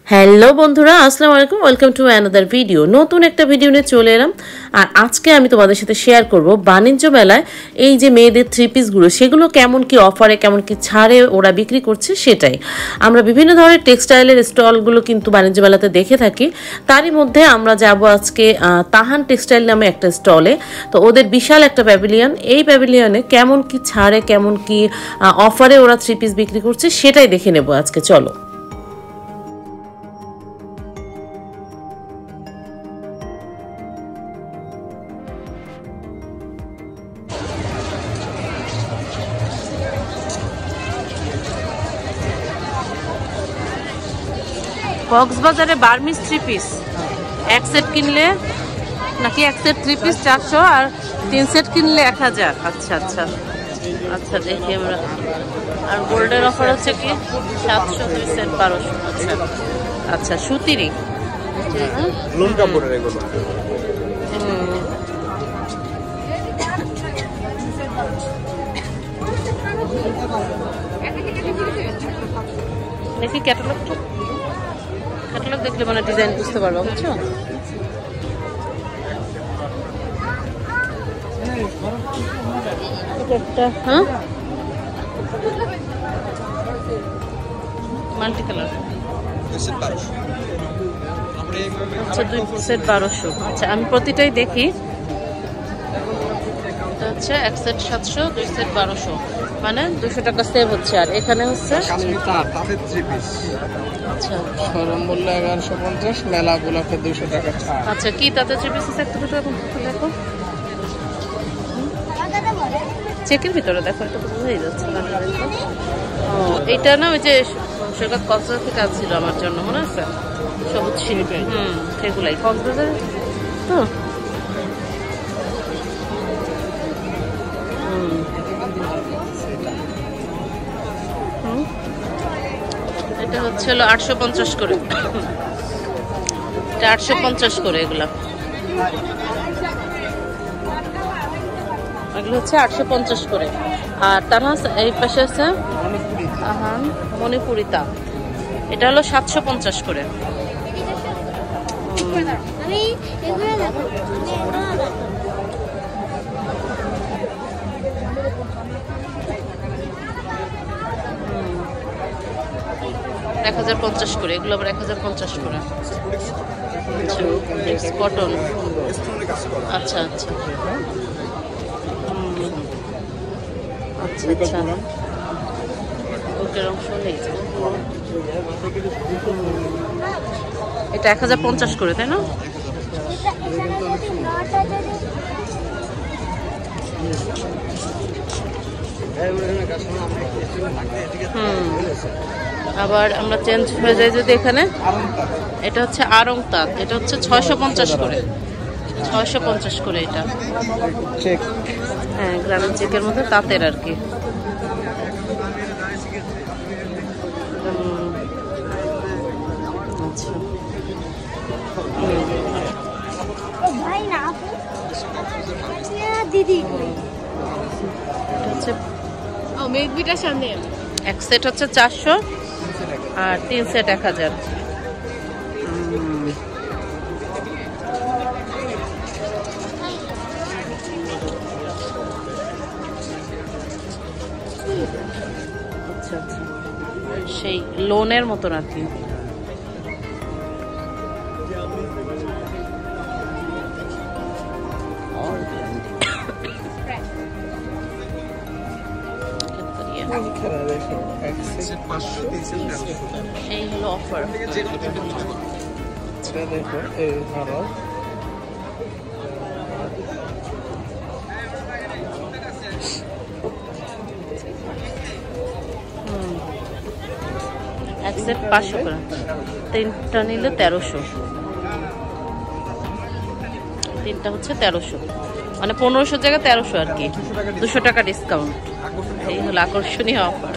Hello বন্ধুরা, আসসালামু আলাইকুম। Welcome to another video. নতুন একটা ভিডিও নিয়ে চলে এলাম। আর আজকে আমি তোমাদের সাথে শেয়ার করব বাণিজ্য মেলায় এই যে মেয়েদের থ্রি পিসগুলো, সেগুলো কেমন কি অফারে, কেমন কি ছাড়ে ওরা বিক্রি করছে সেটাই। আমরা বিভিন্ন ধরনের টেক্সটাইলের স্টলগুলো কিন্তু বাণিজ্য মেলাতে দেখে থাকি। তারই মধ্যে আমরা যাব আজকে তাহান টেক্সটাইল নামে একটা স্টলে। তো ওদের বিশাল একটা প্যাভিলিয়ন, এই প্যাভিলিয়নে কেমন কি ছাড়ে, কেমন কি অফারে ওরা থ্রি পিস বিক্রি করছে সেটাই দেখে নেব আজকে। চলো। কক্সবাজারে বার্মিজ থ্রি পিস এক সেট কিনলে নাকি এক সেট থ্রি পিস 400 আর 3 সেট কিনলে 1000। আচ্ছা আচ্ছা আচ্ছা, দেখি আমরা। আর গোল্ডের অফার হচ্ছে কি 700, 2 সেট 1200। আচ্ছা আচ্ছা, সুতিরই লোন কাপড়ের এগুলো। দেখি ক্যাটালগটা, ক্যাটালগ দেখলে মানে ডিজাইন বুঝতে পারবো, বুঝছো? একটা হ্যাঁ মাল্টি কালার। আচ্ছা, 2 সেট 1200। আচ্ছা, আমি প্রতিটাই দেখি। এটা হচ্ছে এক সেট 700, 2 সেট 1200, মানে 200 টাকা সেভ হচ্ছে। আর এখানে হচ্ছে আচ্ছা শোরুম মূল্য 1150, মেলা উপলক্ষে 200 টাকা ছাড়। আচ্ছা, কি তাতে থ্রি পিস একটা দুটো দেখো, চেকের ভিতরে দেখো, এটা তো বোঝাই যাচ্ছে না। ও, এইটা না ওই যে সরকার কক্সবাজার থেকে আসছিল আমার জন্য, মনে আছে? সবুজ শিল্পী, সেগুলাই কক্সবাজার তো। এটা হচ্ছে হলো 850 করে, এটা 850 করে। এগুলো হচ্ছে 850 করে। আর তার এই পাশে আছে মণিপুরিতা, এটা হলো 750 করে। হুম, 1050 করে। এগুলো আবার 1050 করে। কটন। আচ্ছা আচ্ছা আচ্ছা আচ্ছা, বুকের অংশ নেই। এটা 1050 করে, তাই না? আবার আমরা চেঞ্জ হয়ে যাই যদি এখানে, এটা হচ্ছে আরং তাঁত, এটা হচ্ছে 650 করে। 650 করে এটা। হ্যাঁ, গ্রামীণ চেকের মধ্যে তাঁতের আর কি। আচ্ছা, এক সেট হচ্ছে 400 আর 3 সেট 1000। আচ্ছা আচ্ছা, সেই লোনের মতন আর কি। এই হলো অফার। দেখো এই ধরো, এক সেট 500 করে, 3টা নিলে 1300। 3টা হচ্ছে 1300, মানে 1500 জায়গায় 1300 আর কি, 200 টাকা ডিসকাউন্ট। এই হলো আকর্ষণীয় অফার।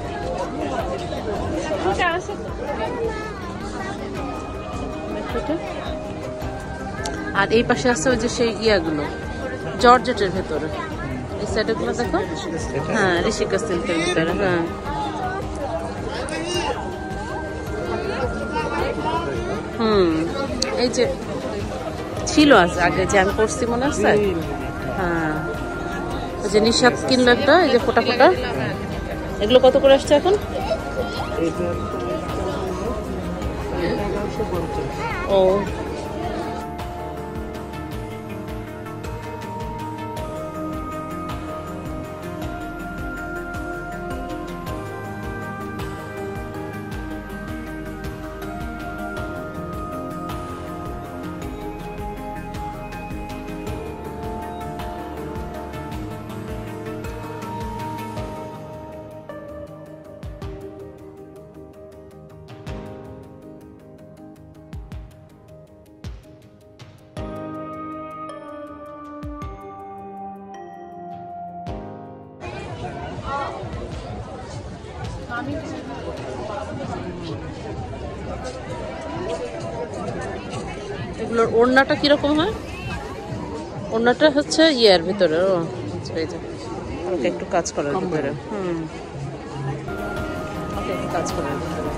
আর এই পাশে আছে ওই যে সেই ইয়াগুলো জর্জেটের ভেতরে, এই সাইডে গুলো দেখো। হ্যাঁ, ঋষিকা সিল্কের ভিতরে। হ্যাঁ, এই যে ছিল আগে যে আমি পড়ছি মনে আছে। হ্যাঁ, ওই যে নিশাদ কিনলো একটা, এই যে ফোটা ফোটা। এগুলো কত করে আসছে এখন? ও এগুলোর ওড়নাটা কিরকম হয়? ওড়নাটা হচ্ছে ইয়ের ভিতরে। ও ওকে একটু কাজ করার ভিতরে। ওকে একটু কাজ করার ভিতরে।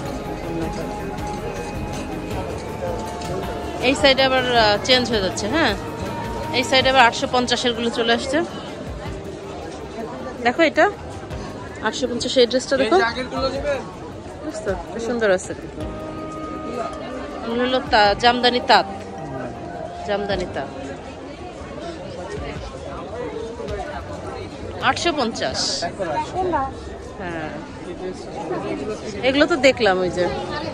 এই সাইডে আবার চেঞ্জ হয়ে যাচ্ছে। হ্যাঁ, এই সাইডে আবার 850 গুলো চলে আসছে। দেখো এটা 850 এই ড্রেসটা দেখো, বুঝছো? সুন্দর আছে কিন্তু। হলো জামদানি তাঁত, জামদানি তাঁত 850। হ্যাঁ, এগুলো তো দেখলাম ওই যে